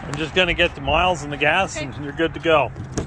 I'm just going to get the miles and the gas, and you're good to go.